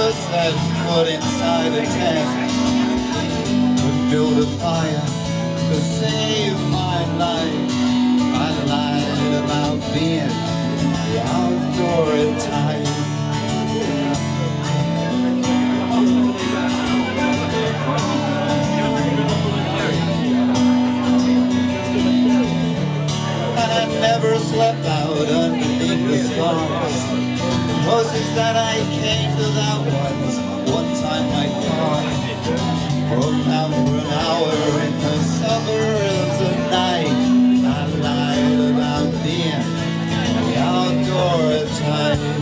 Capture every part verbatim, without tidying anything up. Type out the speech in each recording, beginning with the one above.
never set foot inside a tent, but build a fire to save my life. I lied about being the outdoor type. And I never slept out underneath the stars. Horses that I came to that once, one time my car broke down for an hour in the suburbs at night. I lied about being the outdoor type.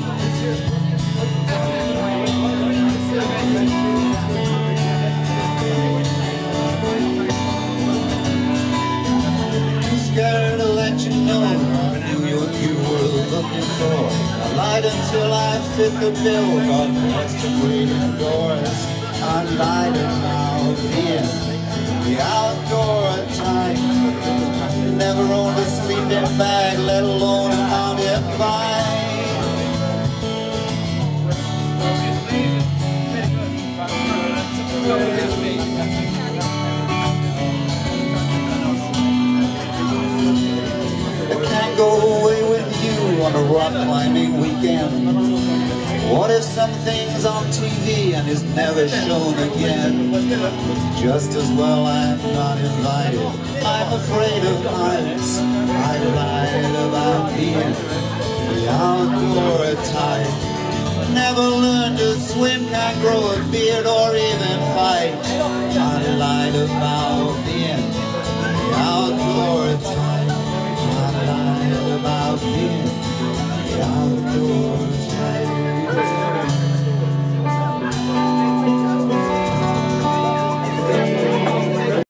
Scared to let you know I knew what you were looking for. I lied until I fit the bill. God bless the waiting doors. I lied about being the outdoor type. Never owned a sleeping bag, let alone a mountain bike. I can't go away with you on a rock climbing weekend. What if something's on T V and is never shown again? Just as well I'm not invited. I'm afraid of heights. I lied about being the outdoor type. Never learned to swim, can't grow a beard or even fight. I lied about